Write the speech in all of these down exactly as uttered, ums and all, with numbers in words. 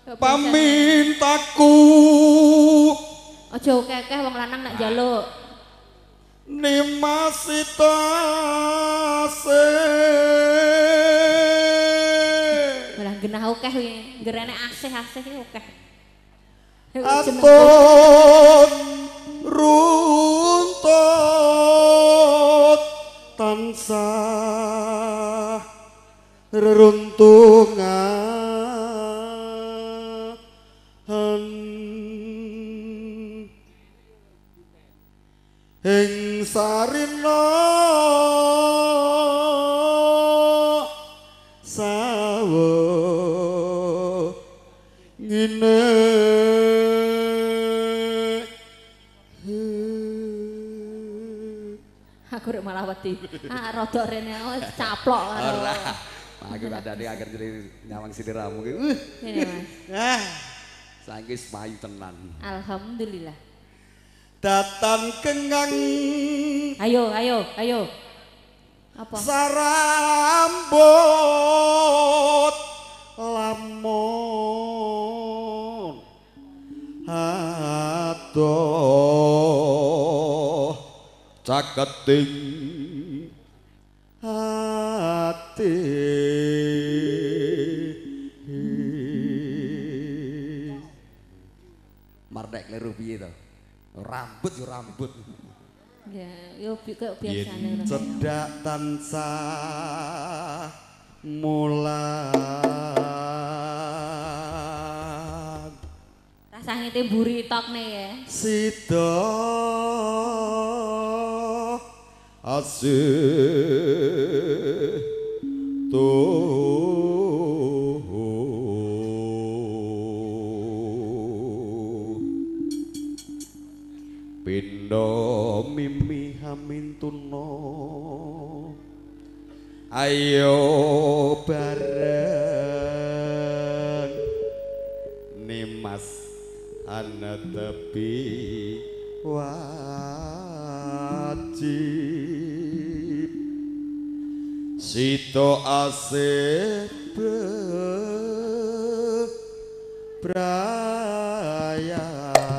pamintaku aja akeh wong lanang nak njaluk nimasita se malah genah akeh kuwi ngerene asih-asih ki akeh atun runtut tansah reruntungan ing sarina sawo ngene aku rek malah wedi ah rada rene caplok ora aku kadane agar jadi nyawang siliramu ki uh ngene Mas ah saiki payu tenan alhamdulillah datan kengang ayo ayo ayo apa sarambut lamun adoh caketing hati mardek kleru piye to rambut yo rambut ya yo kok biasane ngono cedak tansah mulan rasane temburi tokne ya sida asih tuh pindo mimi hamintuna ayo bareng nimas ana tepi wajib sito asih braya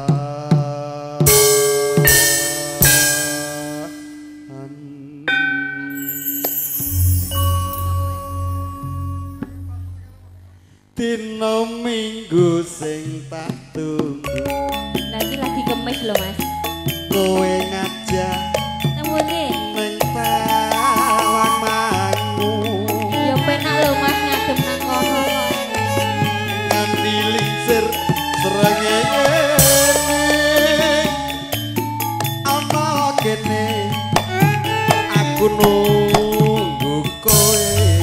dina minggu sing tak tunggu lagi lagi kemis lho Mas kowe ngajak nemune ning tawang mangu ya penak lho Mas ngadem nang kono nganti lingsir srengenge ana kene aku nunggu kowe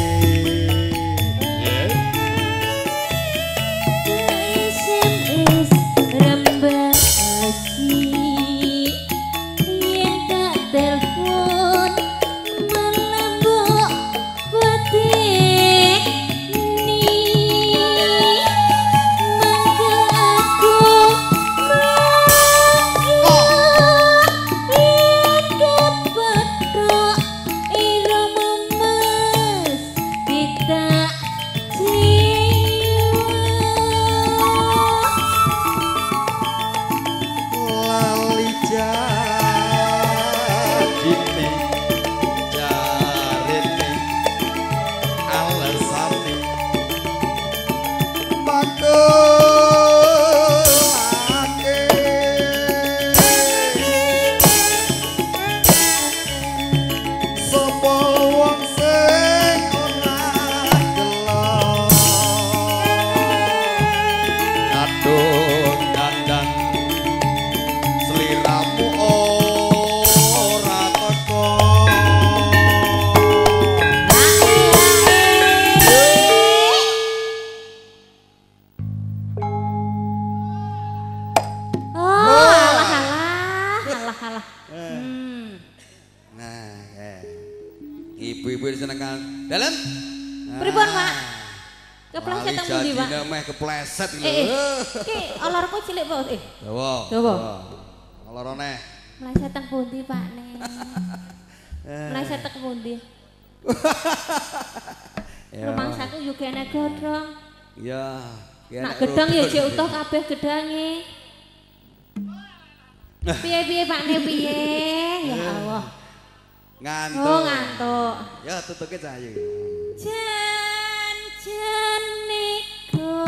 Dalam? Pripun, Pak? Kepleset teng pundi, Pak? Janjine meh kepleset lho. Eh, iki olorku cilik apa? Eh. Dawa. Dawa. Olorone. Meleset teng pundi, Pak nih? Meleset teng pundi? Rumangsaku yo kene godhong. Iya, Nak gedang ya jek utuh kabeh gedange. Piye-piye Pak Ne piye? Ya Allah. Ngantuk. Oh ngantuk. Ya tutuke cahayu. Jan-jan niku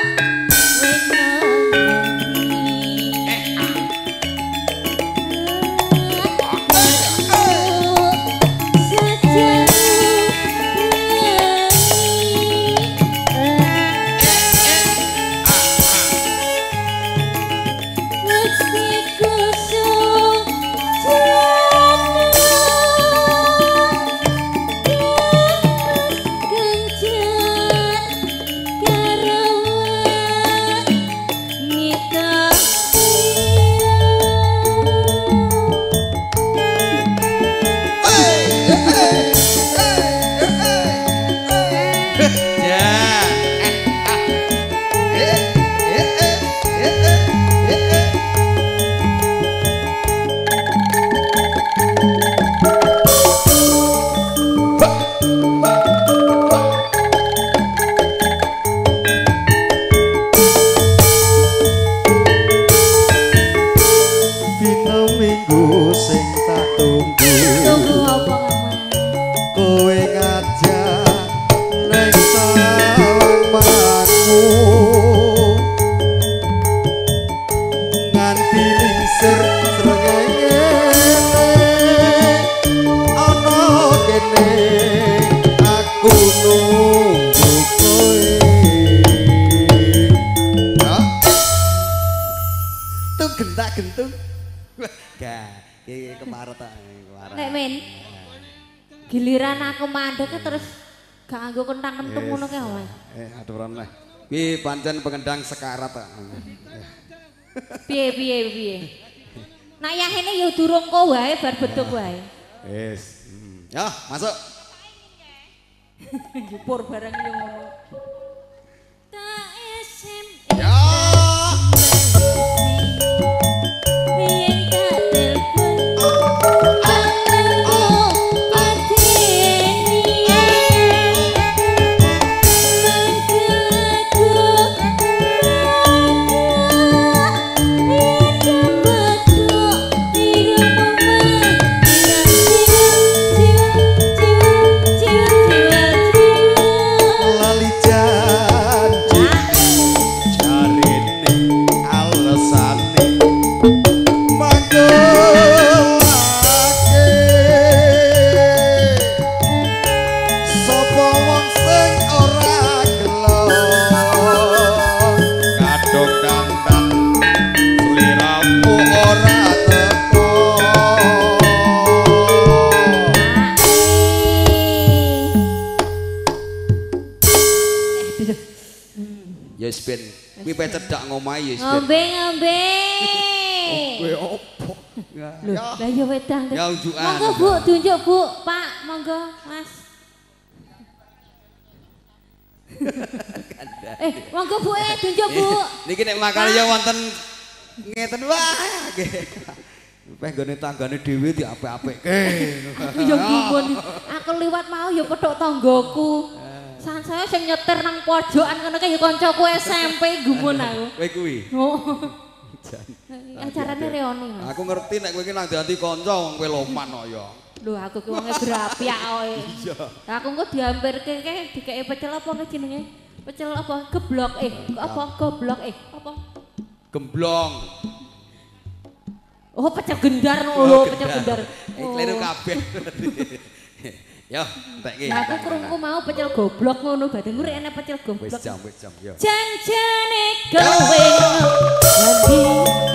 gentung. Gak, iki keparet ta, keparet. Nek men. Giliran aku mandek terus gak nganggo kentang-kentung ngono ki wae. Eh, aturan lah. Kuwi pancen pengendang sekarat ta. Piye piye piye. Nak yahene ya durung kok wae bar beduk wae. Wis. Ya, masuk. Jupur barang yo ngono. Tak esem. Ya. Yes ben, kuwi pe cedhak ngomahe yes ben. Ngombe ngombe. Kowe opo? Lho, lah ya wedang. Ya unjukan. Monggo Bu, tunjuk Bu, Pak, monggo, Mas. Eh, monggo Bu eh tunjuk Bu. Niki nek makane ya wonten ngeten wah nggih. Peh nggone tanggane dhewe diapik-apikke. Ya ampun, aku liwat mau ya pedhok tanggoku. San saya sing nyetir nang pojokan ngono kae ya kancaku S M P gumun aku. Kowe kuwi. Oh. Acarane reone Mas. Aku ngerti nek kowe iki nang dadi kanca wong kowe loman kok ya. Lho aku ki wonge berapiak kowe. Iya. Aku engko dihampirke kae dikeki pecel apa nek jenenge? Pecel apa? Geblok eh apa goblok eh apa? Gemblong. Oh pecel gendar lho, pecel gendar. Eh kleru kabeh. Yo, entek iki. Nah aku krungu mau pecel goblok ngono badhe ngurek enek pecel goblok. Wis jam, wis jam yo. Janjane kowe ngendi